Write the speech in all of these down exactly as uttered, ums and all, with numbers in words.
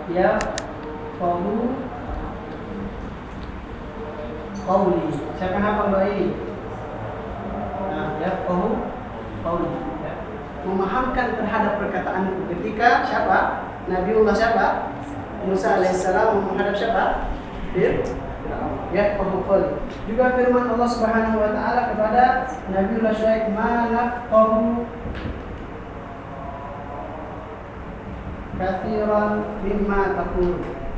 ya qaulu qauli. Siapa yang hafal doa ini? Nah, ya qaulu qauli, ya. Memahamkan terhadap perkataanku. Ketika siapa? Nabiullah siapa? Musa alaihissalam menghadap siapa? Ya qaulu qauli. Juga firman Allah Subhanahu wa taala kepada Nabiullah Syuaib, "Ma nafqahu katsiran mimma taqul."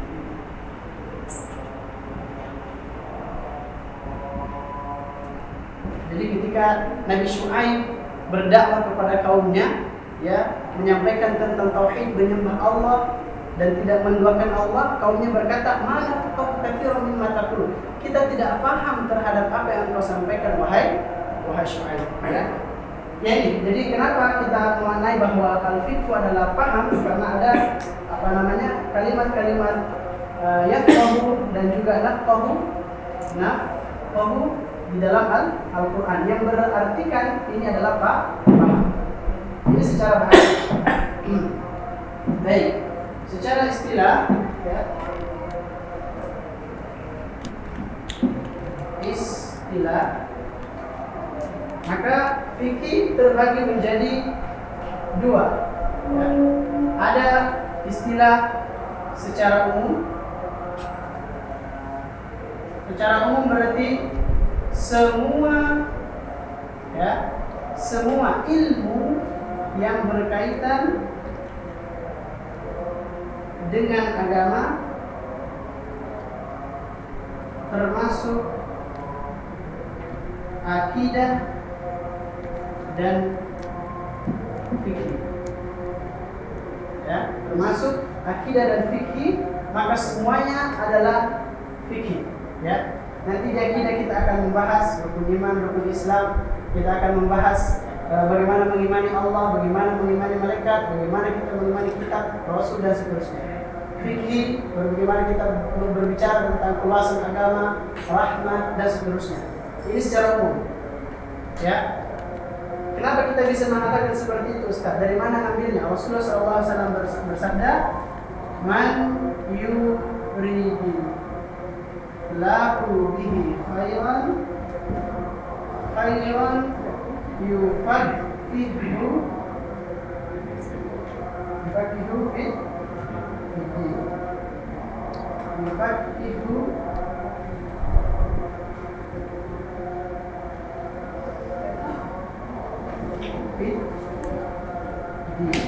Jadi ketika Nabi Syuaib berdakwah kepada kaumnya, ya, menyampaikan tentang tauhid, menyembah Allah dan tidak menduakan Allah, kaumnya berkata, "Mana kau katsiran mimma taqul?" Kita tidak paham terhadap apa yang kau sampaikan, wahai wahai Syuaib. Ya. Ya ini, jadi kenapa kita mengenai bahwa al-fiqh adalah paham, karena ada apa namanya kalimat-kalimat uh, yafqahu dan juga nafqahu, nafqahu di dalam Al-Quran yang berartikan ini adalah apa? Paham. Ini secara bahasa. Baik, secara istilah, ya, istilah, maka fikih terbagi menjadi dua. Ya. Ada istilah secara umum. Secara umum berarti semua, ya, semua ilmu yang berkaitan dengan agama, termasuk akidah dan fikih, ya, termasuk akidah dan fikih, maka semuanya adalah fikih, ya. Nanti di akidah kita akan membahas rukun iman, rukun Islam, kita akan membahas uh, bagaimana mengimani Allah, bagaimana mengimani malaikat, bagaimana kita mengimani kitab, rasul dan seterusnya. Fikih, bagaimana kita berbicara tentang keluasan agama, rahmat dan seterusnya. Ini secara umum, ya. Kenapa kita bisa mengatakan seperti itu, Ustaz? Dari mana ngambilnya? Rasulullah shallallahu alaihi wasallam bersabda, "Man yuridi lahu bihi khairan khairan yufaqihu yufaqihu fi din yufaqihu fi din."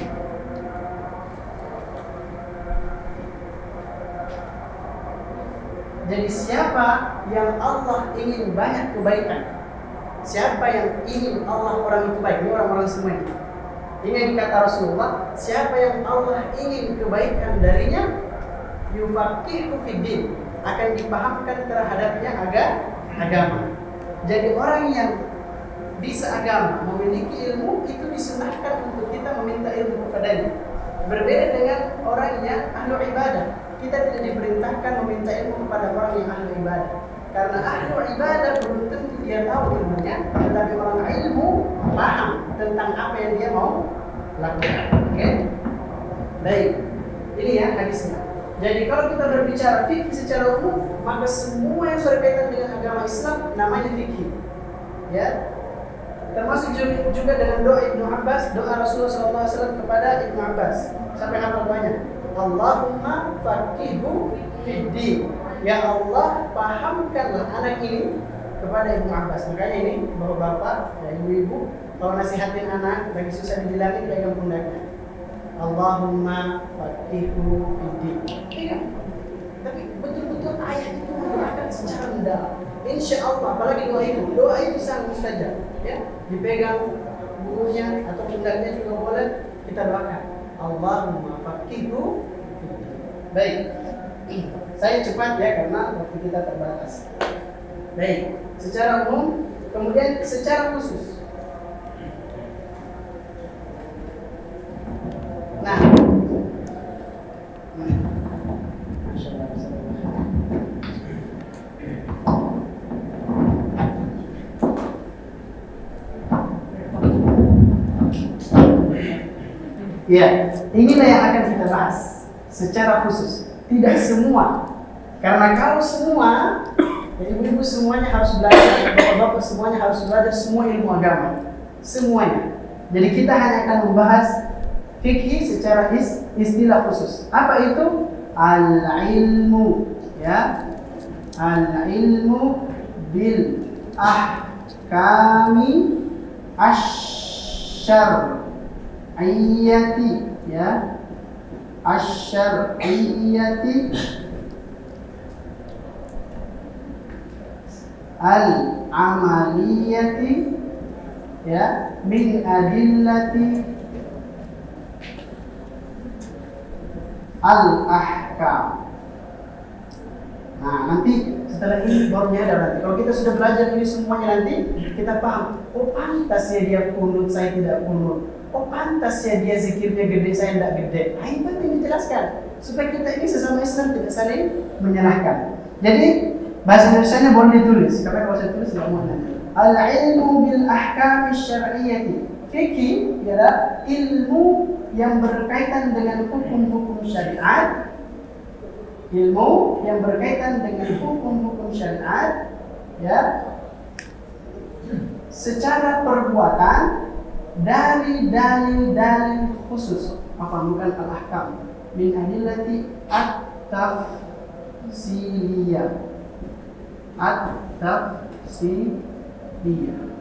Jadi siapa yang Allah ingin banyak kebaikan, siapa yang ingin Allah orang itu baik, ini orang-orang semua ini. Ini kata Rasulullah, siapa yang Allah ingin kebaikan darinya, yufaqihu fiddin, akan dipahamkan terhadapnya agak agama. Jadi orang yang bisa agama, memiliki ilmu, itu disunahkan untuk kita meminta ilmu kepadanya. Berbeda dengan orang yang ahlu ibadah. Kita tidak diperintahkan meminta ilmu kepada orang yang ahli ibadah, karena ahli ibadah belum tentu dia tahu ilmunya, tetapi orang ilmu paham tentang apa yang dia mau lakukan. Oke, okay? Baik, ini ya hadisnya. Jadi kalau kita berbicara fikih secara umum, maka semua yang berkaitan dengan agama Islam namanya fikih, ya. Termasuk juga dengan doa Ibnu Abbas, doa Rasulullah shallallahu alaihi wasallam kepada Ibnu Abbas. Sampai hafal banyak. Allahumma faqihu fiddin. Ya Allah, pahamkanlah anak ini kepada Ibnu Abbas. Makanya ini bapak-bapak dan ibu-ibu, kalau nasihatin anak lagi susah dibilangin, pegang pundaknya. Allahumma faqihu fiddin. Iya. Tapi betul-betul ayat itu mendoakan secara mendalam. Insya Allah, apalagi doa itu, doa itu sangat mustajab. Ya, dipegang bukunya atau pundaknya juga boleh, kita doakan. Allahumma faqihu. Baik, saya cepat ya karena waktu kita terbatas. Baik, secara umum, kemudian secara khusus. Nah, ya, inilah yang akan kita bahas secara khusus, tidak semua. Karena kalau semua, ya ibu-ibu semuanya harus belajar, bapak-bapak semuanya harus belajar semua ilmu agama, semuanya. Jadi kita hanya akan membahas fikih secara istilah khusus. Apa itu? Al-ilmu, ya, al-ilmu bil ahkami asyar'iyyati, ya, asyar'iyyati al-amaliyati, ya, min adillati al-ahkam. Nah, nanti setelah ini baru nyadar nanti. Kalau kita sudah belajar ini semuanya nanti, kita paham. Oh, pantas ya dia kunut, saya tidak kunut. Oh, pantas ya dia zikirnya gede, saya tidak gede. Nah, ini penting dijelaskan supaya kita ini sesama Islam tidak saling menyalahkan. Jadi bahasa Indonesianya boleh ditulis, karena kalau saya tulis nggak mau nanti. Al-ilmu bil ahkam syar'iyyati. Fikih ialah ilmu yang berkaitan dengan hukum-hukum syariat. Ilmu yang berkaitan dengan hukum-hukum syariat, ya, secara perbuatan dari dalil-dalil khusus. Apa bukan al-ahkam? Min adillati at-tafsiliyah. At-tafsiliyah.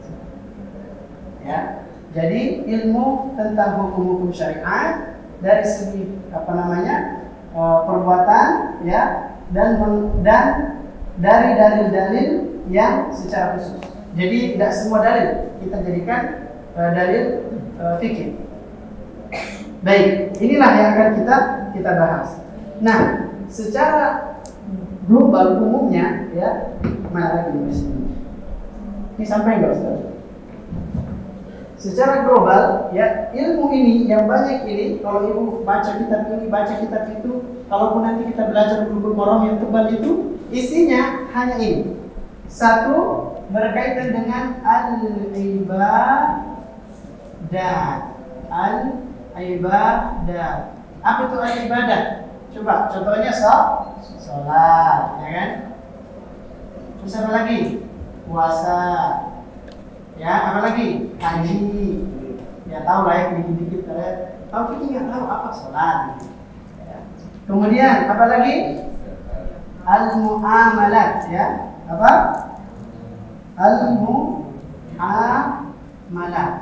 Ya, jadi ilmu tentang hukum-hukum syariat dari segi apa namanya? Perbuatan, ya, dan dan dari dalil-dalil yang secara khusus. Jadi tidak semua dalil kita jadikan uh, dalil uh, fikih. Baik, inilah yang akan kita kita bahas. Nah, secara global umumnya, ya, mana lagi di sini? Ini sampai nggak, Ustaz? Secara global, ya, ilmu ini yang banyak ini, kalau ibu baca kitab ini, baca kitab itu, kalaupun nanti kita belajar Bulughul Maram yang tebal itu, isinya hanya ini. Satu, berkaitan dengan al-ibadah. Al-ibadah. Apa itu al-ibadah? Coba, contohnya sholat, sholat, ya kan? Terus apa lagi? Puasa. Ya, apa lagi? Haji. Ya, tahu lah ya, dikit-dikit kalian. Tahu fikih nggak tahu apa sholat. Ya. Kemudian apa lagi? Al-muamalat, ya. Apa? Al-muamalat.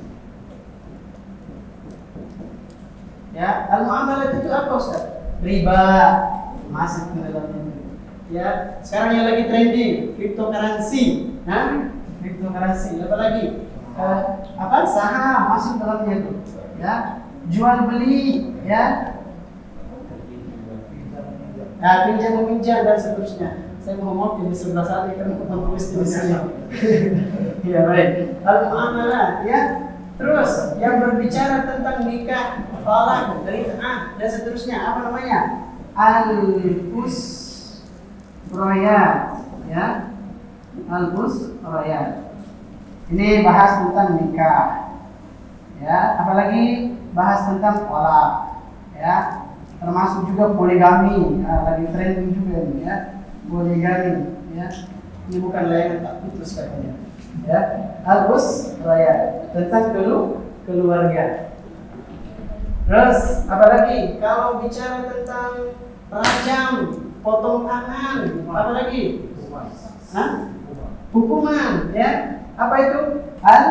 Ya, al-muamalat itu apa, Ustaz? Riba masuk ke dalam ini. Ya, sekarang yang lagi trending cryptocurrency. Nah, cryptocurrency, apa lagi? Uh, apa? Saham masuk dalamnya itu, ya. Jual beli, ya. Nah, pinjam meminjam dan seterusnya. Saya mau ngomong di sebelah sana kan menulis di sini. Ya, baik. Al-muamalah, ya. Terus yang berbicara tentang nikah, talak, rid'ah dan seterusnya, apa namanya? Al-usrayat, ya. Al-usrayat. Ini bahas tentang nikah, ya. Apalagi bahas tentang talak, ya. Termasuk juga poligami, nah, lagi trending juga ini, ya. Poligami, ya. Ini bukan layangan tak putus katanya, ya. Al-usrayat tentang kelu keluarga. Terus apalagi kalau bicara tentang rajam, potong tangan, apa lagi? Hah? Hukuman, ya. Apa itu? Al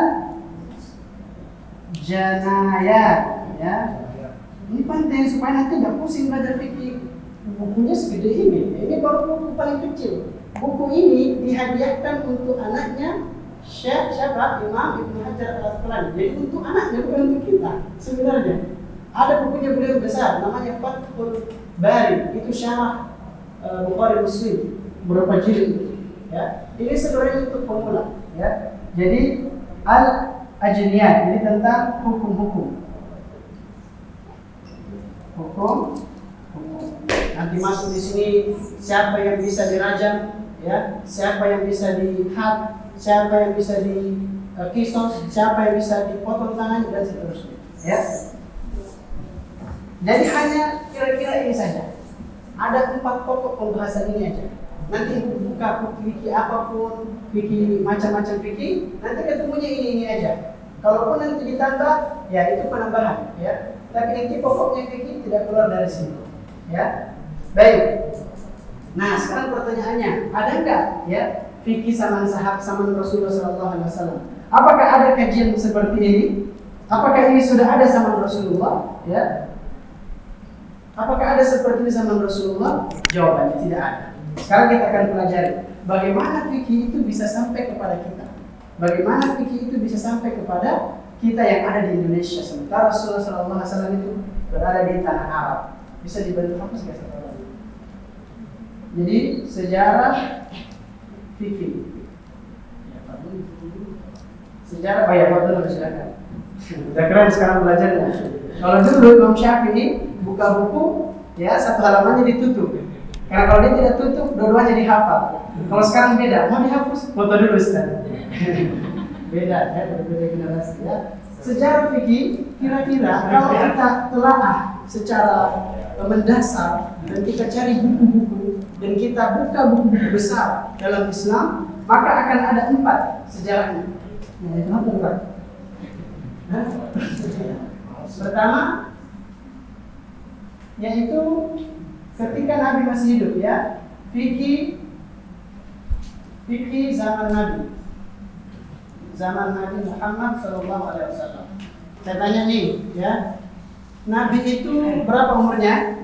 janayat, ya. Ini penting supaya nanti nggak pusing belajar fikih. Bukunya segede ini, ini baru buku paling kecil. Buku ini dihadiahkan untuk anaknya Syekh siapa? Imam Ibnu Hajar Al-Asqalani. Jadi untuk anaknya, bukan untuk kita. Sebenarnya ada bukunya beliau besar, namanya Fathul Bari. Itu syarah uh, Bukhari Muslim, berapa jilid? Ya, ini sebenarnya untuk pemula. Ya, jadi al-ajniyat ini tentang hukum-hukum. Hukum, hukum. Nanti masuk di sini siapa yang bisa dirajam, ya, siapa yang bisa dihad, siapa yang bisa di uh, kisos, siapa yang bisa dipotong tangan dan seterusnya. Ya. Jadi hanya kira-kira ini saja. Ada empat pokok pembahasan ini aja. Nanti buka fikih apapun, fikih macam-macam fikih, nanti ketemunya ini ini aja. Kalaupun nanti ditambah, ya itu penambahan, ya. Tapi inti pokoknya fikih tidak keluar dari sini, ya. Baik. Nah, sekarang pertanyaannya, ada enggak ya fikih zaman sahabat zaman Rasulullah shallallahu alaihi wasallam? Apakah ada kajian seperti ini? Apakah ini sudah ada zaman Rasulullah? Ya. Apakah ada seperti ini zaman Rasulullah? Jawabannya tidak ada. Sekarang kita akan pelajari bagaimana fikih itu bisa sampai kepada kita. Bagaimana fikih itu bisa sampai kepada kita yang ada di Indonesia, sementara Rasulullah shallallahu alaihi wasallam itu berada di tanah Arab. Bisa dibantu apa sih? Jadi sejarah fikih. Sejarah, oh ya, Pak dulu silakan. Sudah keren sekarang belajarnya. Kalau dulu Imam Syafi'i buka buku, ya satu halamannya ditutup. Karena kalau dia tidak tutup, dua-duanya dihafal. Kalau sekarang beda, mau dihapus, foto dulu Ustaz. Beda, ya, berbeda generasi ya. Sejarah fikih, kira-kira kalau kita telaah secara mendasar dan kita cari buku-buku dan kita buka buku-buku besar dalam Islam, maka akan ada empat sejarahnya. Nah, kenapa empat? Nah, pertama, yaitu ketika Nabi masih hidup, ya, fikih fikih zaman Nabi, zaman Nabi Muhammad Shallallahu Alaihi Wasallam. Saya tanya nih, ya, Nabi itu berapa umurnya?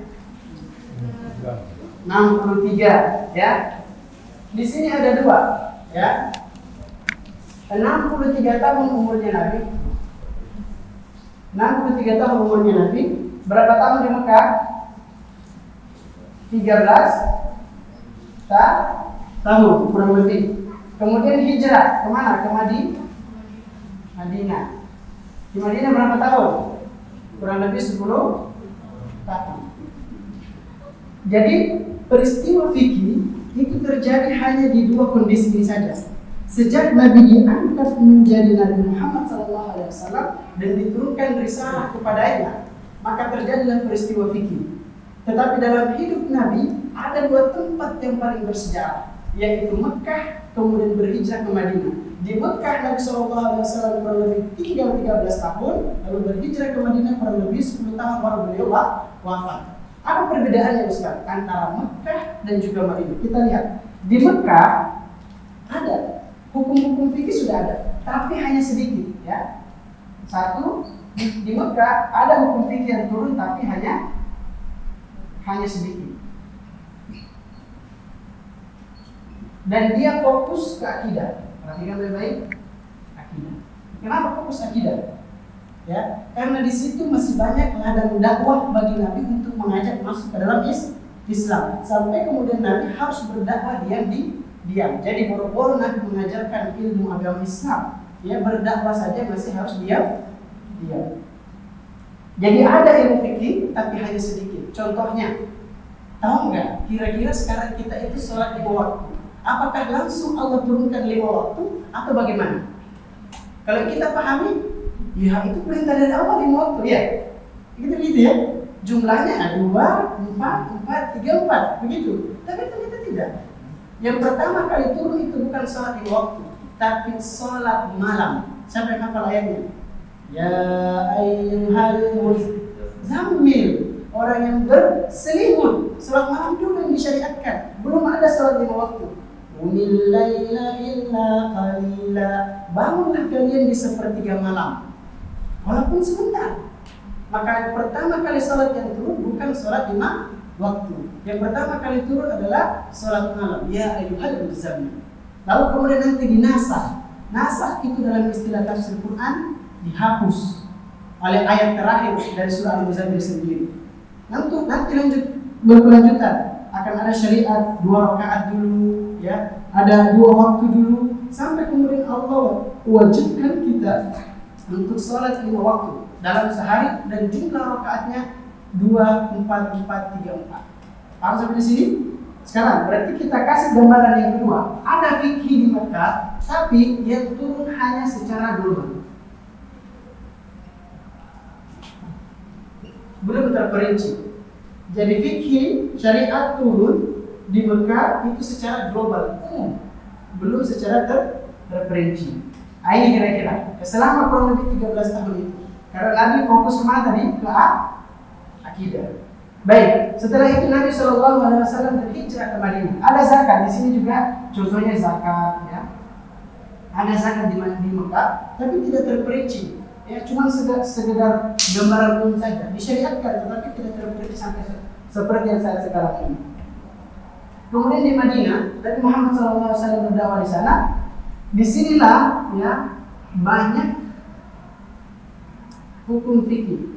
enam puluh tiga, ya. Di sini ada dua, ya. enam puluh tiga tahun umurnya Nabi. enam puluh tiga tahun umurnya Nabi. Berapa tahun di Mekah? tiga belas tahun kurang lebih. Kemudian hijrah kemana? Ke Madinah. Di Madinah berapa tahun? Kurang lebih sepuluh tahun. Jadi peristiwa fikih itu terjadi hanya di dua kondisi ini saja. Sejak Nabi diangkat menjadi Nabi Muhammad shallallahu alaihi wasallam dan diturunkan risalah kepadanya, maka terjadilah peristiwa fikih. Tetapi dalam hidup Nabi ada dua tempat yang paling bersejarah, yaitu Mekah kemudian berhijrah ke Madinah. Di Mekah Nabi shallallahu alaihi wasallam kurang lebih tinggal tiga belas tahun, lalu berhijrah ke Madinah kurang lebih sepuluh tahun baru beliau wafat. Apa perbedaannya Ustaz antara Mekah dan juga Madinah? Kita lihat di Mekah ada hukum-hukum fikih sudah ada, tapi hanya sedikit, ya. Satu, di, di Mekah ada hukum fikih yang turun, tapi hanya hanya sedikit. Dan dia fokus ke akidah. Perhatikan baik-baik, akidah. Kenapa fokus akidah? Ya, karena di situ masih banyak ladang dakwah bagi Nabi untuk mengajak masuk ke dalam Islam. Sampai kemudian Nabi harus berdakwah diam di diam. Jadi boro-boro Nabi mengajarkan ilmu agama Islam, ya berdakwah saja masih harus diam diam. Jadi ada ilmu fikih tapi hanya sedikit. Contohnya, tahu nggak? Kira-kira sekarang kita itu sholat lima waktu. Apakah langsung Allah turunkan lima waktu atau bagaimana? Kalau kita pahami, ya itu perintah dari Allah lima waktu, ya. Gitu-gitu ya. Jumlahnya ada dua, empat, empat, tiga, empat, begitu. Tapi ternyata tidak. Yang pertama kali turun itu bukan sholat lima waktu, tapi sholat malam. Siapa yang hafal ayatnya? Ya ayyuhal muzammil, orang yang berselimut. Sholat malam dulu yang disyariatkan. Belum ada sholat lima waktu. Qumil laila illa qalila. Bangunlah kalian di sepertiga malam, walaupun sebentar. Maka yang pertama kali sholat yang turun bukan sholat lima waktu. Yang pertama kali turun adalah sholat malam. Ya ayyuhal muzammil. Lalu kemudian nanti dinasah. Nasah itu dalam istilah tafsir Quran dihapus oleh ayat terakhir dari surah Al-Muzammil sendiri. Nanti nanti lanjut berkelanjutan akan ada syariat dua rakaat dulu, ya, ada dua waktu dulu, sampai kemudian Allah wajibkan kita untuk sholat lima waktu dalam sehari dan jumlah rakaatnya dua, empat, empat, tiga, empat. Paham sampai di sini? Sekarang berarti kita kasih gambaran yang kedua. Ada fikih di Mekah, tapi yang turun hanya secara global. belum terperinci. Jadi fikih syariat turun di Mekah itu secara global, umum, belum secara ter terperinci. Nah, ini kira-kira selama kurang lebih tiga belas tahun itu. Karena Nabi fokus kemana tadi? Ke akidah. Baik, setelah itu Nabi Shallallahu Alaihi Wasallam berhijrah ke Madinah. Ada zakat di sini juga, contohnya zakat, ya. Ada zakat di, di Mekah, tapi tidak terperinci. Ya, cuma sekedar, sekedar gambaran umum saja. Disyariatkan, tetapi tidak terperinci sampai se seperti yang saat sekarang ini. Kemudian di Madinah, Nabi Muhammad Shallallahu Alaihi Wasallam berdakwah di sana. Disinilah ya banyak hukum fikih.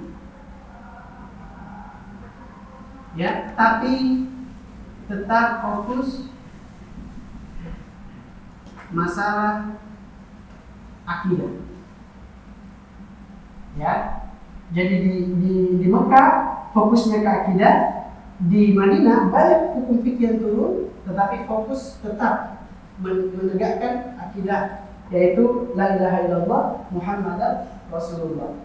Ya, tapi tetap fokus masalah akidah. Ya, jadi di, di, di Mekah fokusnya ke akidah, di Madinah banyak hukum fikih yang turun, tetapi fokus tetap menegakkan akidah, yaitu la ilaha illallah Muhammadar Rasulullah.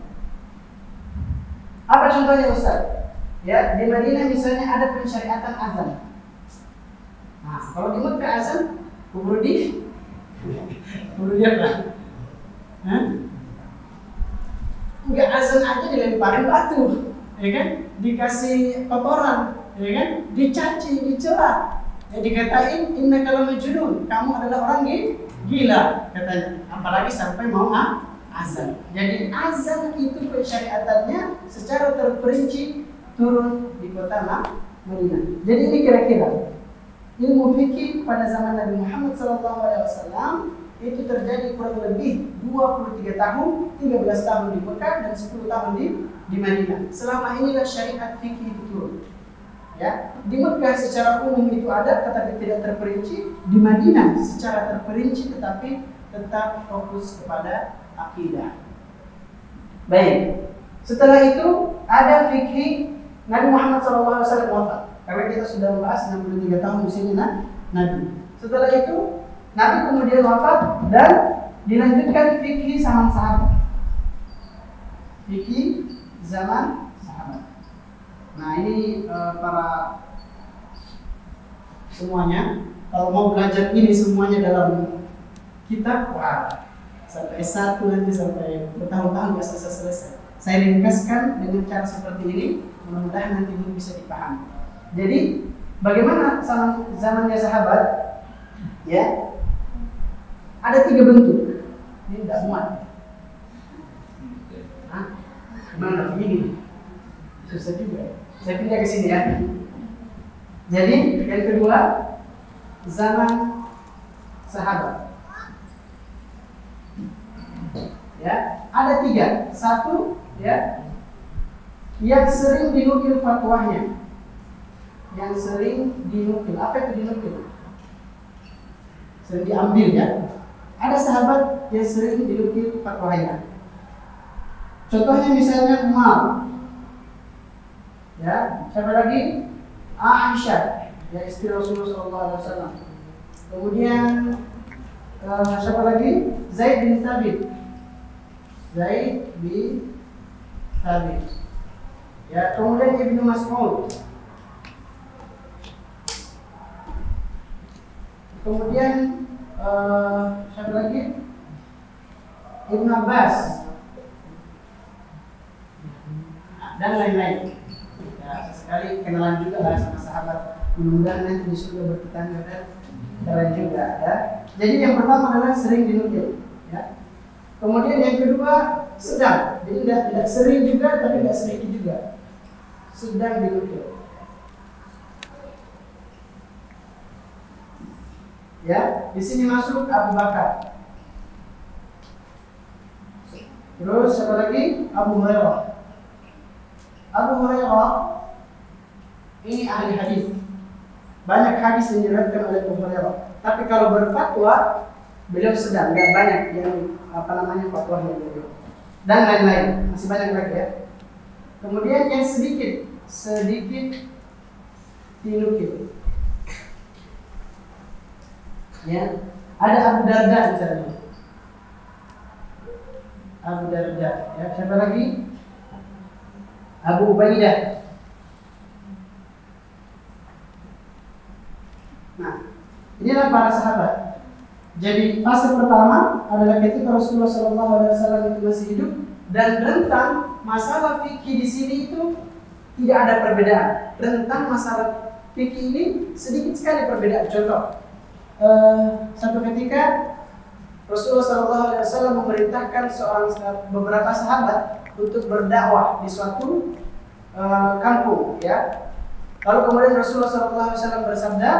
Apa contohnya Ustaz? Ya, di Madinah misalnya ada pensyariatan azan. Nah, kalau di Mekah azan, kubur di, kubur di apa? Hah? Enggak, azan aja dilemparin batu, ya kan? Dikasih kotoran, ya kan? Dicaci, dicela, ya dikatain inna kalau majnun, kamu adalah orang gila, katanya. Apalagi sampai mau ah, azan. Jadi azan itu pensyariatannya secara terperinci turun di kota Madinah. Jadi ini kira-kira ilmu fikih pada zaman Nabi Muhammad shallallahu alaihi wasallam itu terjadi kurang lebih dua puluh tiga tahun, tiga belas tahun di Mekah dan sepuluh tahun di di Madinah. Selama inilah syariat fikih itu turun. Ya, di Mekah secara umum itu ada tetapi tidak terperinci, di Madinah secara terperinci tetapi tetap fokus kepada akidah. Baik. Setelah itu ada fikih Nabi Muhammad shallallahu alaihi wasallam wafat. Karena kita sudah membahas enam puluh tiga tahun di sini nah, Nabi. Setelah itu Nabi kemudian wafat dan dilanjutkan fikih zaman sahabat. Fikih zaman sahabat. Nah ini uh, para semuanya kalau mau belajar ini semuanya dalam kitab, wah sampai S satu nanti sampai bertahun-tahun nggak selesai-selesai. Saya ringkaskan dengan cara seperti ini. Mudah-mudahan nanti ini bisa dipahami. Jadi bagaimana zaman zamannya sahabat? Ya, ada tiga bentuk. Ini tidak muat. Hah? Gimana? Ini susah juga. Saya pindah ke sini ya. Jadi yang kedua zaman sahabat. Ya, ada tiga. Satu, ya. Yang sering dinukil fatwanya, yang sering dinukil, apa itu dinukil? Sering diambil ya. Ada sahabat yang sering dinukil fatwanya. Contohnya misalnya Umar, ya. Siapa lagi? Aisyah, ya istri Rasulullah shallallahu alaihi wasallam. Kemudian uh, siapa lagi? Zaid bin Thabit, Zaid bin Thabit. Ya, kemudian Ibnu Mas'ud. Kemudian uh, siapa lagi? Ibnu Abbas dan lain-lain. Ya, sekali kenalan juga lah sama sahabat. Mudah-mudahan nanti di surga bertetangga dan keren juga ya. Jadi yang pertama adalah sering dinukil. Ya. Kemudian yang kedua sedang. Jadi tidak, tidak sering juga tapi tidak sedikit juga. Sedang dinukil. Ya, di sini masuk Abu Bakar. Terus siapa lagi? Abu Hurairah. Abu Hurairah ini ahli hadis. Banyak hadis yang diriwayatkan oleh Abu Hurairah. Tapi kalau berfatwa beliau sedang, nggak banyak yang apa namanya fatwanya beliau. Dan lain-lain, masih banyak lagi ya. Kemudian yang sedikit sedikit dinukil. Ya, ada Abu Darda misalnya. Abu Darda, ya siapa lagi? Abu Ubaidah. Nah, inilah para sahabat. Jadi fase pertama adalah ketika Rasulullah shallallahu alaihi wasallam itu masih hidup, dan rentang masalah fikih di sini itu tidak ada perbedaan. Rentang masalah fikih ini sedikit sekali perbedaan. Contoh, eh, satu ketika Rasulullah shallallahu alaihi wasallam memerintahkan seorang beberapa sahabat untuk berdakwah di suatu eh, kampung, ya. Lalu kemudian Rasulullah shallallahu alaihi wasallam bersabda,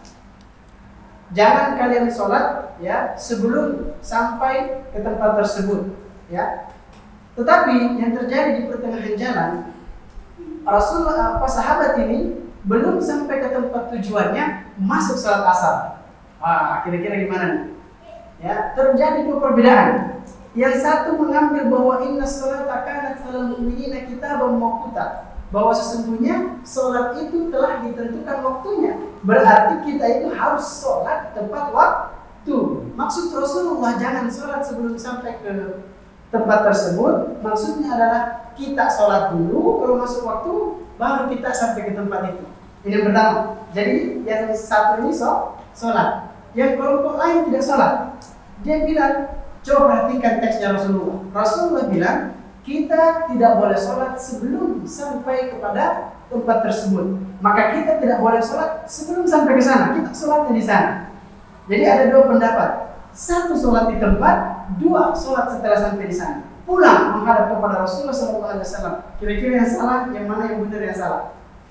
jangan kalian sholat, ya, sebelum sampai ke tempat tersebut, ya. Tetapi yang terjadi di pertengahan jalan, Rasulullah, apa sahabat ini belum sampai ke tempat tujuannya, masuk sholat asar. Wah, kira-kira gimana nih? Ya, terjadi dua perbedaan. Yang satu mengambil bahwa inna sholata kanat 'alal mu'minina kitaban mawquta, bahwa sesungguhnya sholat itu telah ditentukan waktunya. Berarti kita itu harus sholat tepat waktu. Maksud Rasulullah jangan sholat sebelum sampai ke tempat tersebut, maksudnya adalah kita sholat dulu, kalau masuk waktu baru kita sampai ke tempat itu. Ini yang pertama. Jadi yang satu ini sholat, yang kelompok lain tidak sholat. Dia bilang, coba perhatikan teksnya Rasulullah. Rasulullah bilang, kita tidak boleh sholat sebelum sampai kepada tempat tersebut. Maka kita tidak boleh sholat sebelum sampai ke sana. Kita sholatnya di sana. Jadi ada dua pendapat. Satu sholat di tempat, dua sholat setelah sampai di sana. Pulang menghadap kepada Rasulullah shallallahu alaihi wasallam. Kira-kira yang salah, yang mana yang benar, yang salah?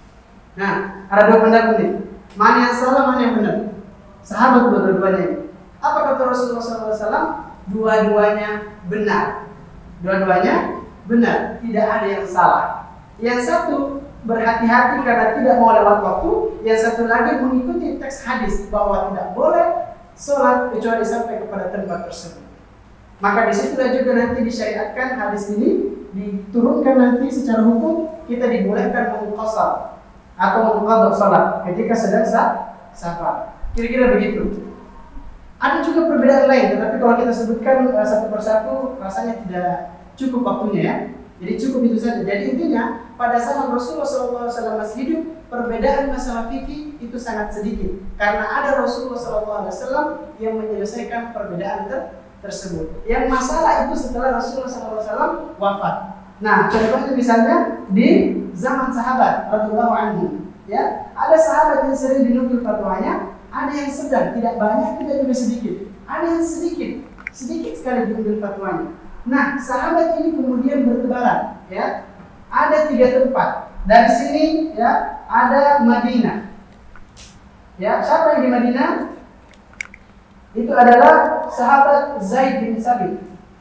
Nah, ada dua pendapat nih. Mana yang salah, mana yang benar? Sahabat dua-duanya ini. Apa kata Rasulullah shallallahu alaihi wasallam? Dua-duanya benar. Dua-duanya benar, tidak ada yang salah. Yang satu berhati-hati karena tidak mau lewat waktu. Yang satu lagi mengikuti teks hadis bahwa tidak boleh sholat kecuali sampai kepada tempat tersebut. Maka disitulah juga nanti disyariatkan hadis ini, diturunkan nanti secara hukum kita dibolehkan mengqasar atau mengqadha sholat ketika sedang safar. Kira-kira begitu. Ada juga perbedaan lain, tetapi kalau kita sebutkan uh, satu persatu rasanya tidak cukup waktunya, ya. Jadi cukup itu saja. Jadi intinya pada zaman Rasulullah shallallahu alaihi wasallam masih hidup, perbedaan masalah fikih itu sangat sedikit karena ada Rasulullah shallallahu alaihi wasallam yang menyelesaikan perbedaan ter tersebut. Yang masalah itu setelah Rasulullah shallallahu alaihi wasallam wafat. Nah, contohnya misalnya di zaman sahabat radhiyallahu anhum, ya, ada sahabat yang sering dinukil fatwanya, ada yang sedang, tidak banyak, tidak juga sedikit. Ada yang sedikit, sedikit sekali dinukil fatwanya. Nah, sahabat ini kemudian bertebaran, ya. Ada tiga tempat. Dari sini, ya, ada Madinah. Ya, siapa yang di Madinah? Itu adalah sahabat Zaid bin Sabit.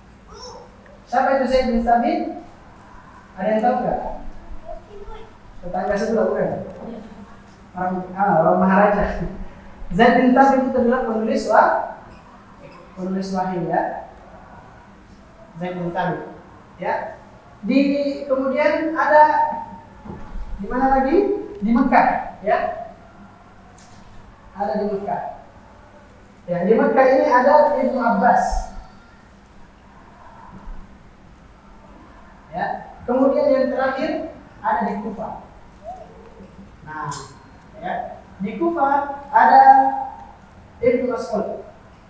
Siapa itu Zaid bin Sabit? Ada yang tahu nggak? Tetangga sebelah bukan? Orang, ah, orang Maharaja. Zaid bin Sabit itu adalah penulis wah, penulis wahyu, ya. Zaid bin Sabit, ya. Di kemudian ada di mana lagi? Di Mekah, ya. Ada di Mekah. Ya, di Mekah ini ada Ibnu Abbas. Ya. Kemudian yang terakhir ada di Kufah. Nah, ya. Di Kufah ada Ibnu Mas'ud.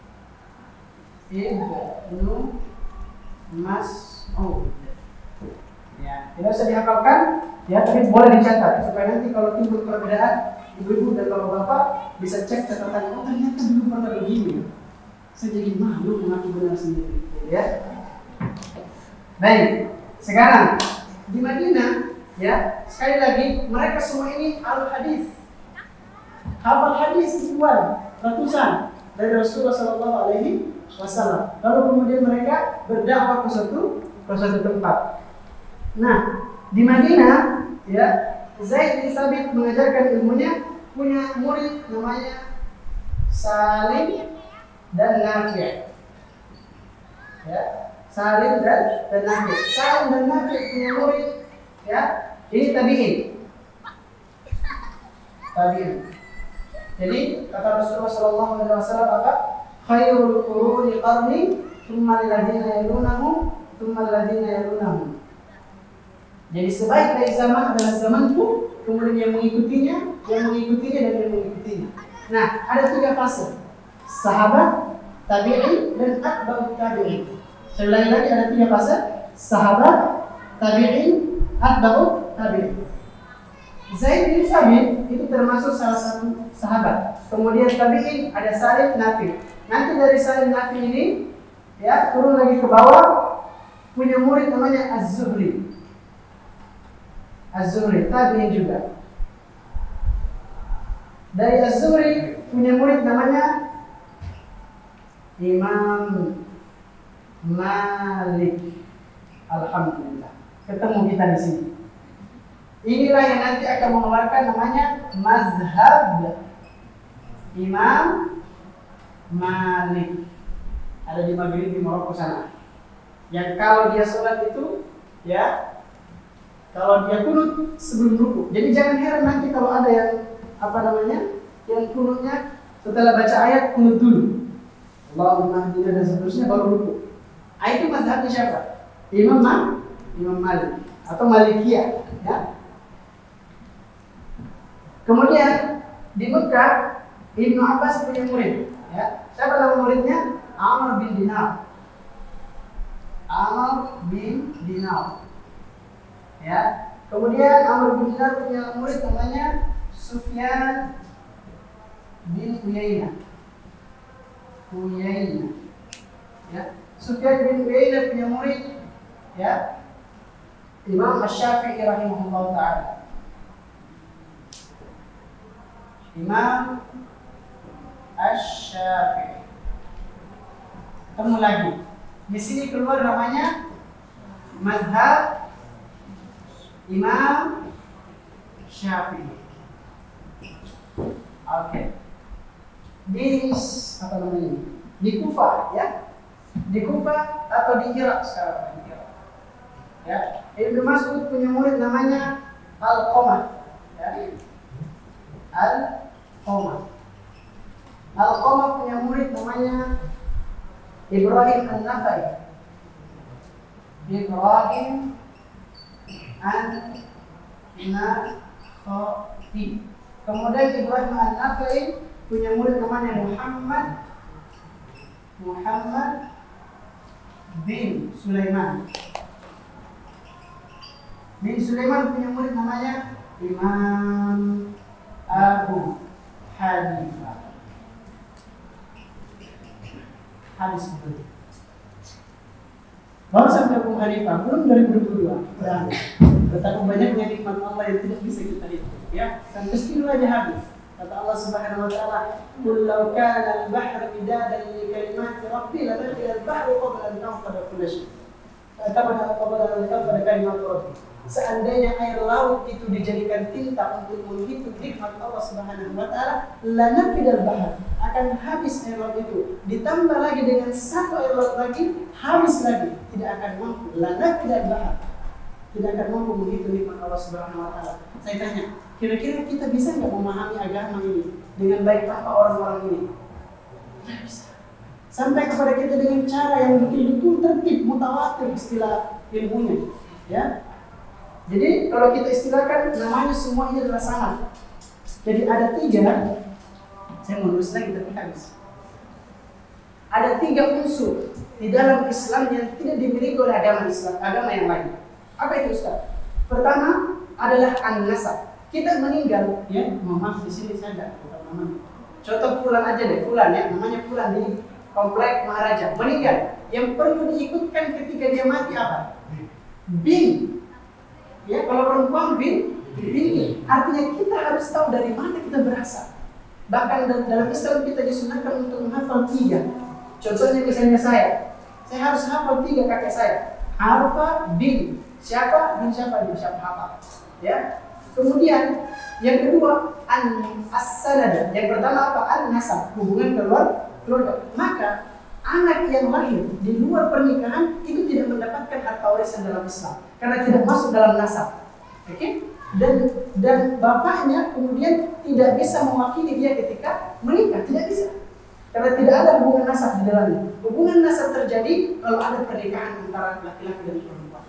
Ibnu Mas'ud. Ya, tidak usah dihafalkan, ya, tapi boleh dicatat supaya nanti kalau timbul perbedaan, ibu-ibu dan bapak-bapak bisa cek catatan. Oh, ternyata dulu pernah begini. Saya jadi malu mengaku benar sendiri, ya. Baik, sekarang di Madinah, ya, sekali lagi mereka semua ini ahli hadis. Hafal hadis ribuan, ratusan dari Rasulullah shallallahu alaihi wasallam. Lalu kemudian mereka berdakwah ke suatu ke suatu tempat. Nah, di Madinah, ya, Zaid bin Sabit mengajarkan ilmunya, punya murid namanya Salim dan Nafi'. Ya, Salim dan, dan Nafi'. Salim dan Nafi' punya murid, ya, ini tabi'in. Tabi'in. Jadi kata Rasulullah shallallahu alaihi wasallam apa? Khairul quruni qarni, tsumma alladziina yalunahum, tsumma alladziina yalunahum. Jadi sebaik-baik zaman adalah zamanku, kemudian yang mengikutinya, yang mengikutinya dan yang mengikutinya. Nah, ada tiga fase: sahabat, tabi'in, dan atba'ut tabi'in. Saya ulangi lagi, ada tiga fase: sahabat, tabi'in, atba'ut tabi'in. Zaid bin Sabit itu termasuk salah satu sahabat. Kemudian tabi'in ada Salim, Nafi. Nanti dari Salim, Nafi ini ya turun lagi ke bawah, punya murid namanya Az-Zuhri. Az-Zuhri tabi'in juga. Dari Az-Zuhri punya murid namanya Imam Malik. Alhamdulillah, ketemu kita di sini. Inilah yang nanti akan mengeluarkan namanya mazhab Imam Malik. Ada di Maghrib di Maroko sana. Yang kalau dia sholat itu, ya, kalau dia kunut sebelum ruku. Jadi jangan heran nanti kalau ada yang apa namanya, yang kunutnya setelah baca ayat kunut dulu. Allahumma hdina dan seterusnya baru ruku. Ah, itu mazhabnya siapa? Imam Ma, Imam Malik atau Malikiyah, ya. Kemudian di Mekah Ibnu Abbas punya murid, ya. Siapa nama muridnya? Amr bin Dinar. Amr bin Dinar. Ya. Kemudian Amr bin Dinar punya murid namanya Sufyan bin Uyainah. Uyainah. Ya. Sufyan bin Uyainah punya murid, ya, Imam Asy-Syafi'i rahimahullah taala. Imam Asy-Syafi'i. Ketemu lagi. Di sini keluar namanya mazhab Imam Syafi'i. Oke. Okay. Di apa namanya? Di Kufah, ya. Di Kufah atau di Irak sekarang, di Irak. Ya. Ibnu Mas'ud punya murid namanya Al-Qamah. Ya. Al-Qamah. Al-Qamah punya murid namanya Ibrahim An-Nakhai. Ibrahim An-Nakhai. Kemudian Ibrahim An-Nakhai punya murid namanya Muhammad Muhammad bin Sulaiman. Bin Sulaiman punya murid namanya Imam Abu Hanifah. Hadis betul. Baru sampai Abu Hanifah, belum dua ribu dua puluh dua. Dan betapa banyaknya nikmat Allah yang tidak bisa kita hitung, ya. Sampai sekian aja habis. Kata Allah Subhanahu wa taala, "Qul law kana al-bahru midadan li kalimati rabbi lanafida al-bahru qabla an tanfada kullu shay." Kata qabla an tanfada kalimatu rabbi. Seandainya air laut itu dijadikan tinta untuk menghitung nikmat Allah Subhanahu wa taala, lanafida al-bahr, akan habis air laut itu. Ditambah lagi dengan satu air laut lagi, habis lagi, tidak akan mampu. Lanafida al-bahr, tidak akan mampu menghitung nikmat Allah Subhanahu wa taala. Saya tanya, kira-kira kita bisa nggak memahami agama ini dengan baik apa orang-orang ini? Tidak bisa. Sampai kepada kita dengan cara yang betul-betul tertib, mutawatir istilah ilmunya, ya. Jadi kalau kita istilahkan namanya semua ini adalah sama. Jadi ada tiga, saya menulis lagi tapi habis. Ada tiga unsur di dalam Islam yang tidak dimiliki oleh agama Islam, agama yang lain. Apa itu, Ustaz? Pertama adalah an-nasab. Kita meninggal, ya, maaf di sini saya tidak bukan namanya. Contoh Fulan aja deh, Fulan ya, namanya Fulan di Komplek Maharaja, meninggal. Yang perlu diikutkan ketika dia mati apa? Bin. Ya, kalau perempuan bin, bin. Artinya kita harus tahu dari mana kita berasal. Bahkan dalam Islam kita disunahkan untuk menghafal tiga. Contohnya misalnya saya, saya harus hafal tiga kakek saya. Harfa bin, siapa bin siapa bin siapa hafal. Ya. Kemudian yang kedua an-as-sanad. Yang pertama apa? An-nasab, hubungan keluar keluarga. Maka anak yang lahir di luar pernikahan itu tidak mendapatkan harta warisan dalam Islam karena tidak masuk dalam nasab. Oke? Okay? Dan dan bapaknya kemudian tidak bisa mewakili dia ketika menikah, tidak bisa. Karena tidak ada hubungan nasab di dalamnya. Hubungan nasab terjadi kalau ada pernikahan antara laki-laki dan perempuan.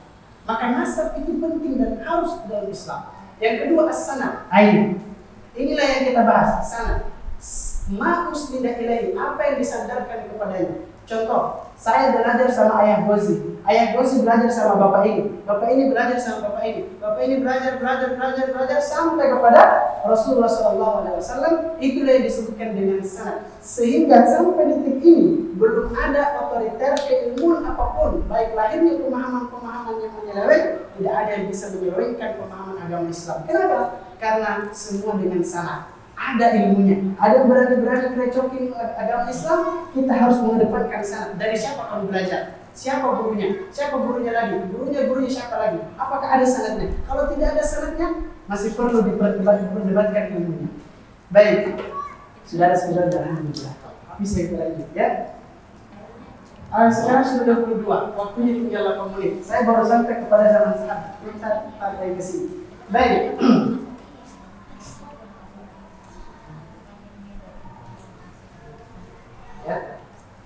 Maka nasab itu penting dan harus dalam Islam. Yang kedua as-sanad. Ain. Inilah yang kita bahas, sanad. Ma usnida ilaihi, apa yang disandarkan kepadanya. Contoh, saya belajar sama ayah Gozi. Ayah Gozi belajar sama bapak ini. Bapak ini belajar sama bapak ini. Bapak ini belajar, belajar, belajar, belajar sampai kepada Rasulullah shallallahu alaihi wasallam. Itulah yang disebutkan dengan sanad. Sehingga sampai detik ini belum ada otoriter keilmuan apapun, baik lahirnya pemahaman-pemahaman yang menyeleweng, tidak ada yang bisa menyelewengkan pemahaman agama Islam. Kenapa? Karena semua dengan sanad. Ada ilmunya, ada berani-berani merecokin agama Islam, kita harus mengedepankan sanad. Dari siapa kamu belajar? Siapa gurunya? Siapa gurunya lagi? Gurunya gurunya siapa lagi? Apakah ada sanadnya? Kalau tidak ada sanadnya, masih perlu diperdebatkan ilmunya. Baik, saudara-saudara, alhamdulillah. Bisa kita lanjut ya. Uh, sekarang sudah dua puluh dua, waktunya tinggal delapan menit. Saya baru sampai kepada zaman sahabat. Kita pakai ke sini. Baik. Ya.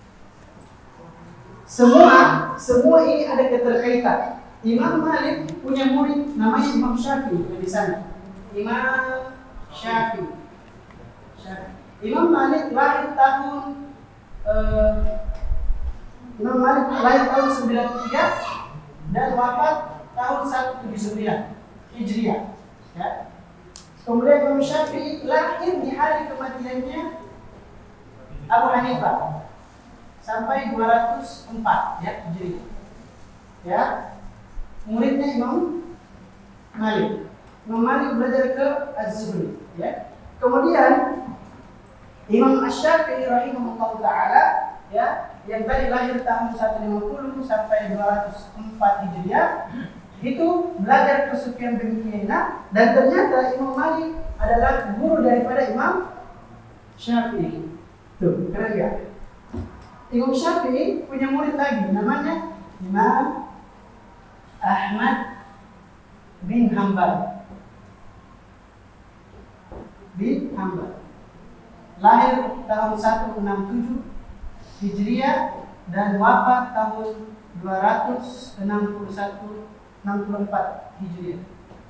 Semua semua ini ada keterkaitan. Imam Malik punya murid namanya Imam Syafi'i di sana. Imam Syafi'i. Syafi'i. Imam Malik lahir tahun uh, Imam Malik lahir tahun sembilan puluh tiga dan wafat tahun seratus tujuh puluh sembilan Hijriah. Ya. Kemudian Imam Syafi'i lahir di hari kematiannya Abu Hanifah sampai dua ratus empat ya Hijriah. Ya. Muridnya Imam Malik. Imam Malik belajar ke Az-Zuhri, ya. Kemudian Imam Asy-Syafi'i rahimahullah taala, ya, yang tadi lahir tahun seratus lima puluh sampai dua ratus empat Hijriah, itu belajar ke Sufyan bin Uyainah, dan ternyata Imam Malik adalah guru daripada Imam Syafi'i. Tuh, keren ya? Imam Syafi'i punya murid lagi namanya Imam Ahmad bin Hanbal. Bin Hanbal. Lahir tahun seratus enam puluh tujuh Hijriah dan wafat tahun dua ratus enam puluh satu enam puluh empat Hijriah.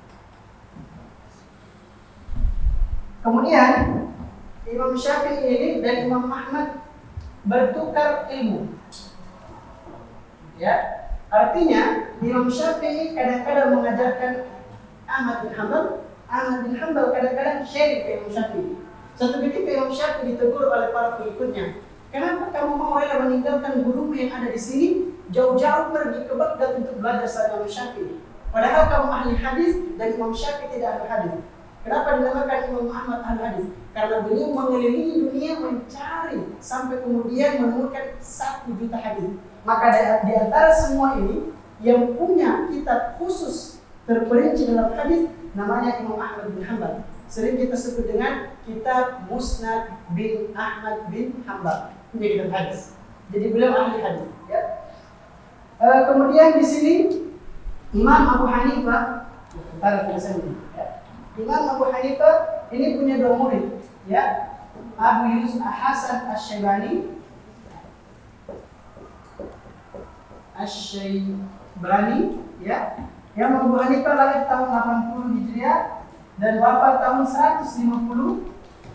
Kemudian Imam Syafi'i ini dan Imam Ahmad bertukar ilmu. Ya, artinya Imam Syafi'i kadang-kadang mengajarkan Ahmad bin Hanbal, Ahmad bin Hanbal kadang-kadang sharing ke Imam Syafi'i. Satu ketika Imam Syafi'i ditegur oleh para pengikutnya, kenapa kamu mau rela meninggalkan gurumu yang ada di sini, jauh-jauh pergi ke Baghdad untuk belajar sama Imam Syafi'i? Padahal kamu ahli hadis dan Imam Syafi'i tidak ahli hadis. Kenapa dinamakan Imam Ahmad ahli hadis? Karena beliau mengelilingi dunia mencari sampai kemudian menemukan satu juta hadis. Maka di antara semua ini yang punya kitab khusus terperinci dalam hadis namanya Imam Ahmad bin Hanbal. Sering kita sebut dengan kitab Musnad bin Ahmad bin Hanbal. Punya kitab hadis. Jadi beliau ahli hadis. Ya. E, kemudian di sini Imam Abu Hanifah, taruh tulisannya. Ya. Imam Abu Hanifah ini punya dua murid, ya, Abu Yusuf Hasan Asy-Syaibani, Asy-Syaibani, ya, yang Abu Hanifah lahir tahun delapan puluh Hijriah dan wafat tahun seratus lima puluh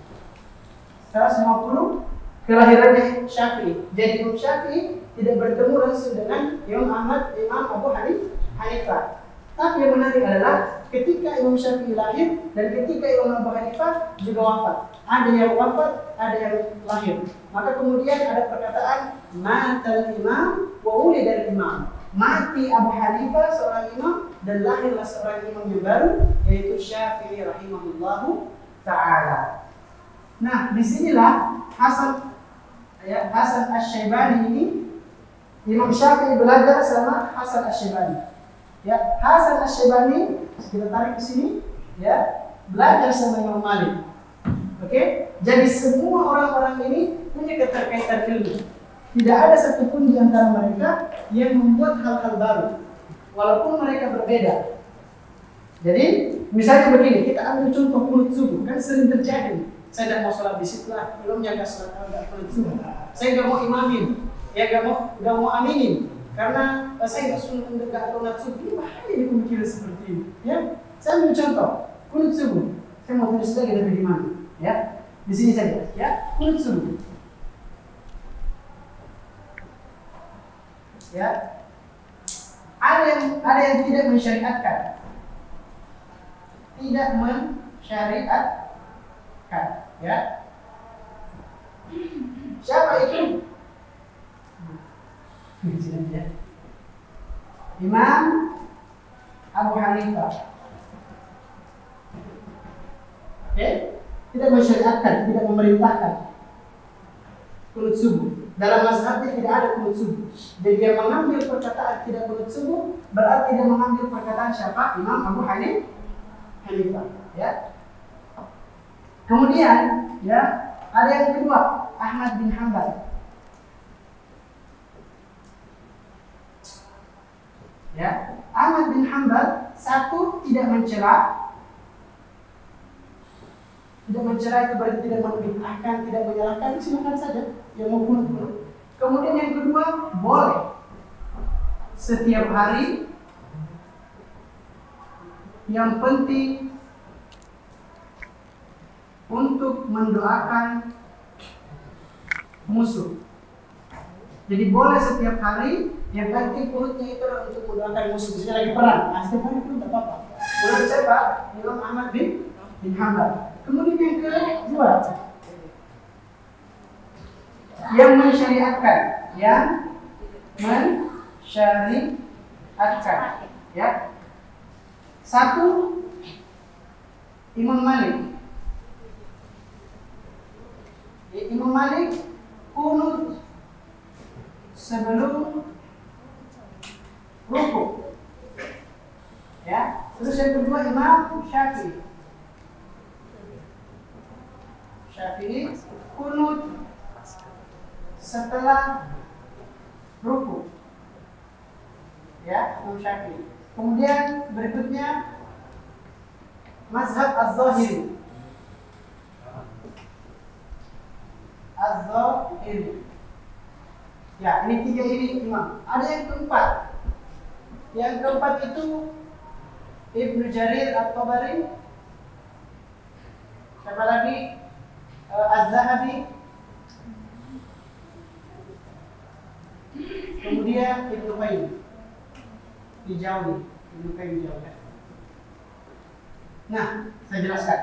kelahirannya Syafi'i. Jadi Imam Syafi'i tidak bertemu langsung dengan Imam Ahmad, Imam Abu Hanifah. Tapi yang menarik adalah ketika Imam Syafi'i lahir dan ketika Imam Abu Hanifah juga wafat. Ada yang wafat, ada yang lahir. Maka kemudian ada perkataan matal imam wa ulidal imam. Mati Abu Hanifah seorang imam dan lahirlah seorang imam yang baru, yaitu Syafi'i rahimahullahu taala. Nah, disinilah Hasan ya, Hasan Asy-Syaibani ini, Imam Syafi'i belajar sama Hasan Asy-Syaibani. Ya, Hasan Asy-Syaibani kita tarik ke sini, ya, belajar sama Imam Malik. Oke, okay? Jadi semua orang-orang ini punya keterkaitan ilmu. Tidak ada satupun di antara mereka yang membuat hal-hal baru, walaupun mereka berbeda. Jadi, misalnya begini, kita ambil contoh kunut subuh, kan sering terjadi. Saya tidak mau sholat di situ lah, belum jaga sholat, nggak kunut subuh. Saya nggak mau imamin, ya nggak mau nggak mau aminin. Karena uh, saya nggak sunnah mendekat kunut subuh, ini bahaya di pemikiran seperti ini. Ya, saya ambil contoh kunut subuh. Saya mau tulis lagi dari di mana? Ya, di sini saja. Ya, kunut subuh. Ya, ada yang ada yang tidak mensyariatkan, tidak mensyariatkan. Ya, siapa itu? Imam Abu Hanifah. Oke, okay? Tidak mensyariatkan, tidak memerintahkan kunut subuh. Dalam mazhabnya tidak ada kunut subuh. Jadi dia mengambil perkataan tidak kunut subuh, berarti dia mengambil perkataan siapa? Imam Abu Hanifah. Ya. Kemudian, ya, ada yang kedua, Ahmad bin Hanbal. Ya, Ahmad bin Hanbal satu tidak mencela, tidak mencela itu berarti tidak membid'ahkan, tidak menyalahkan, silakan saja yang mau kunut. Kemudian yang kedua boleh setiap hari, yang penting untuk mendoakan musuh. Jadi boleh setiap hari. Yang penting kunutnya itu untuk mendoakan musuh. Misalnya lagi perang, nah setiap hari pun tidak apa-apa. Menurut siapa? Imam Ahmad bin bin Hanbal. Kemudian yang kedua, yang mensyariatkan, yang mensyariatkan, ya. Satu, Imam Malik. Imam Malik kunut sebelum ruku. Ya, terus yang kedua Imam Syafi'i. Syafi'i kunut setelah ruku. Ya, Imam Syafi'i. Kemudian berikutnya mazhab Az-Zahiri. Az-Zahiri. Ya, ini tiga ini imam. Ada yang keempat. Yang keempat itu Ibnu Jarir At-Tabari. Siapa lagi? Uh, Az-Zahabi. Kemudian Ibnu Qayyim. Dijauhi. Ibnu Qayyim dijauhi. Nah, saya jelaskan.